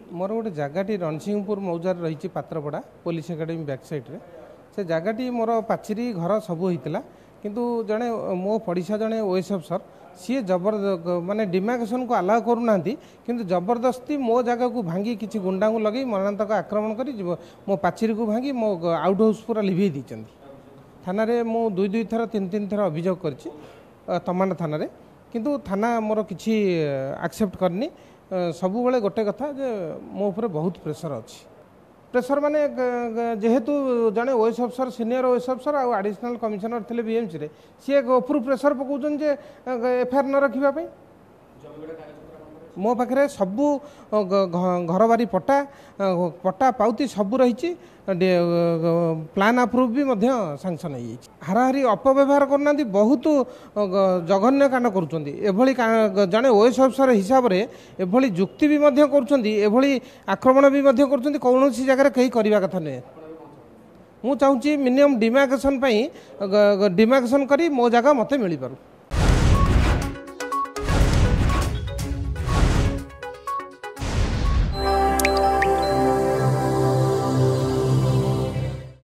मोर गोटे जगहटी रणसिंहपुर मौजार रही पात्रपड़ा पुलिस एकाडेमी बैक साइड्रे से जगहटी मोर पाचेरी घर सब होता किंतु जड़े मो पड़िशा जड़े ओएस अफसर सी जबर माने डिमार्केशन को अलाउ करूना किंतु जबरदस्ती मो जगह को भांगी किसी गुंडा को लगे मरणांतक आक्रमण कर मो पाचेरी को भांगी मो आउट हाउस पूरा लिभे दी थाना रे मु दुई थर तीन थर अभियोग कर तमाना थाना रे किंतु थाना मोर किसी एक्सेप्ट करनी सबु बेले गोटे कथा जे मो ऊपर बहुत प्रेसर अच्छी प्रेसर माने जेहेतु जड़े ओएस अफसर सीनियर ओएस अफसर आ एडिशनल कमिशनर थे बीएमसी रे सी ऊपर प्रेसर पकाउछन जे एफआईआर न रखिबा पई मो पाखे सबू घर बारी पट्टा पट्टा पाउती सबू रही प्लान अप्रूव भी सांगसन हो हाराहारी अपव्यवहार करना बहुत जघन्य कांड कर जड़े ओएस अफसर हिसाब से एभली जुक्ति भी कर आक्रमण भी कर कौन जगह कहीं करने कथा नुहे मु चाहूँगी मिनिमम डिमार्केशन डिमार्केशन करी मो जगह मत मिल पारू।